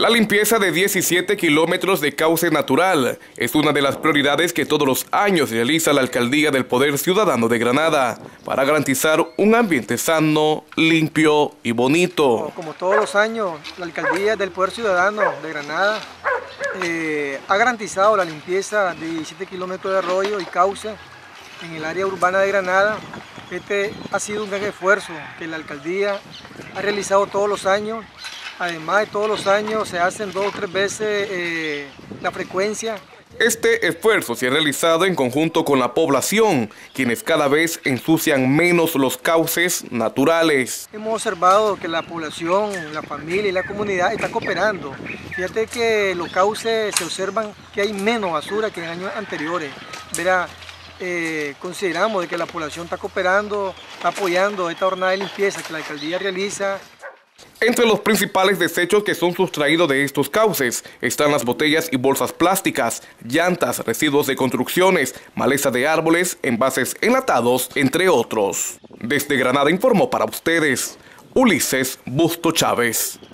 La limpieza de 17 kilómetros de cauce natural es una de las prioridades que todos los años realiza la Alcaldía del Poder Ciudadano de Granada para garantizar un ambiente sano, limpio y bonito. Como todos los años, la Alcaldía del Poder Ciudadano de Granada ha garantizado la limpieza de 17 kilómetros de arroyo y cauce en el área urbana de Granada. Este ha sido un gran esfuerzo que la Alcaldía ha realizado todos los años. Además de todos los años se hacen 2 o 3 veces la frecuencia. Este esfuerzo se ha realizado en conjunto con la población, quienes cada vez ensucian menos los cauces naturales. Hemos observado que la población, la familia y la comunidad está cooperando. Fíjate que los cauces se observan que hay menos basura que en años anteriores. Verá, consideramos de que la población está cooperando, está apoyando esta jornada de limpieza que la Alcaldía realiza. Entre los principales desechos que son sustraídos de estos cauces están las botellas y bolsas plásticas, llantas, residuos de construcciones, maleza de árboles, envases enlatados, entre otros. Desde Granada informó para ustedes Ulises Busto Chávez.